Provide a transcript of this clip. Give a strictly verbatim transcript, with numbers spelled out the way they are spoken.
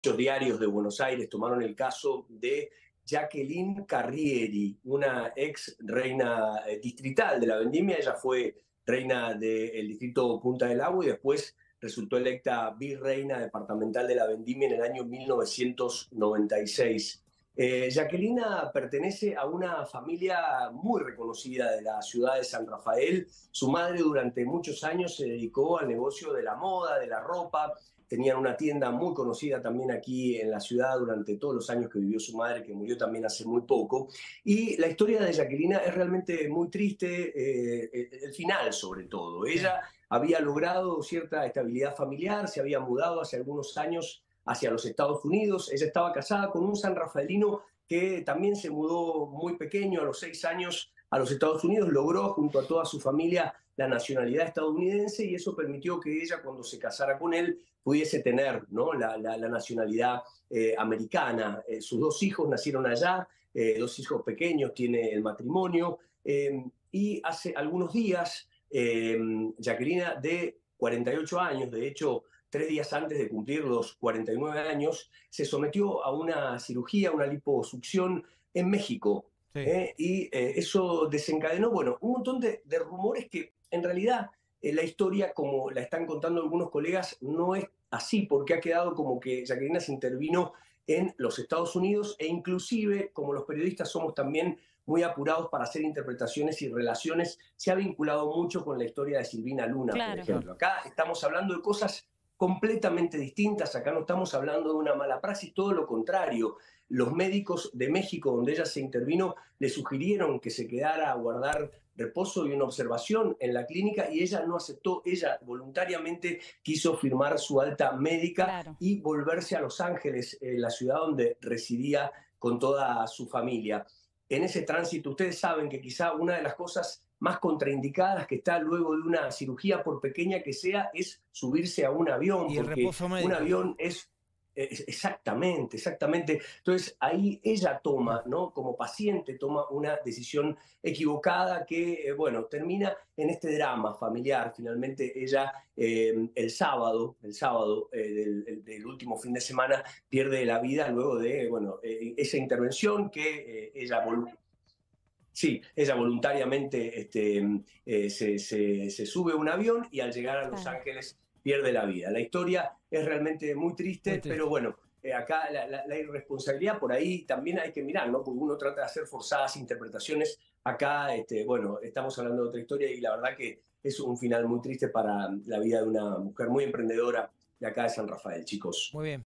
Muchos diarios de Buenos Aires tomaron el caso de Jacqueline Carrieri, una ex reina eh, distrital de la vendimia. Ella fue reina del distrito Punta del Agua y después resultó electa virreina departamental de la vendimia en el año mil novecientos noventa y seis. Eh, Jacqueline pertenece a una familia muy reconocida de la ciudad de San Rafael. Su madre durante muchos años se dedicó al negocio de la moda, de la ropa. Tenían una tienda muy conocida también aquí en la ciudad durante todos los años que vivió su madre, que murió también hace muy poco. Y la historia de Jacqueline es realmente muy triste, eh, el final sobre todo. Ella había logrado cierta estabilidad familiar, se había mudado hace algunos años hacia los Estados Unidos. Ella estaba casada con un sanrafaelino que también se mudó muy pequeño, a los seis años, a los Estados Unidos. Logró junto a toda su familia la nacionalidad estadounidense y eso permitió que ella, cuando se casara con él, pudiese tener, ¿no?, la, la, la nacionalidad eh, americana. Eh, sus dos hijos nacieron allá, eh, dos hijos pequeños tiene el matrimonio, eh, y hace algunos días eh, Jacqueline, de cuarenta y ocho años, de hecho tres días antes de cumplir los cuarenta y nueve años, se sometió a una cirugía, una liposucción en México. Sí. Eh, y eh, eso desencadenó, bueno, un montón de, de rumores que en realidad eh, la historia, como la están contando algunos colegas, no es así, porque ha quedado como que Jacqueline se intervino en los Estados Unidos e inclusive, como los periodistas somos también muy apurados para hacer interpretaciones y relaciones, se ha vinculado mucho con la historia de Silvina Luna, por Claro. ejemplo. Acá estamos hablando de cosas completamente distintas, acá no estamos hablando de una mala praxis, todo lo contrario. Los médicos de México, donde ella se intervino, le sugirieron que se quedara a guardar reposo y una observación en la clínica y ella no aceptó. Ella voluntariamente quiso firmar su alta médica Claro. y volverse a Los Ángeles, eh, la ciudad donde residía con toda su familia. En ese tránsito, ustedes saben que quizá una de las cosas más contraindicadas que está luego de una cirugía, por pequeña que sea, es subirse a un avión, Y el porque reposo un médico. avión es exactamente, exactamente. Entonces ahí ella toma, ¿no?, como paciente, toma una decisión equivocada que, eh, bueno, termina en este drama familiar. Finalmente ella eh, el sábado, el sábado eh, del, del, último fin de semana pierde la vida luego de, bueno, eh, esa intervención que eh, ella Sí, ella voluntariamente este, eh, se, se, se sube a un avión y al llegar a Los Claro. Ángeles pierde la vida. La historia es realmente muy Muy triste, triste. pero bueno, eh, acá la, la, la irresponsabilidad por ahí también hay que mirar, ¿no? Porque uno trata de hacer forzadas interpretaciones. Acá, este, bueno, estamos hablando de otra historia y la verdad que es un final muy triste para la vida de una mujer muy emprendedora de acá de San Rafael, chicos. Muy bien.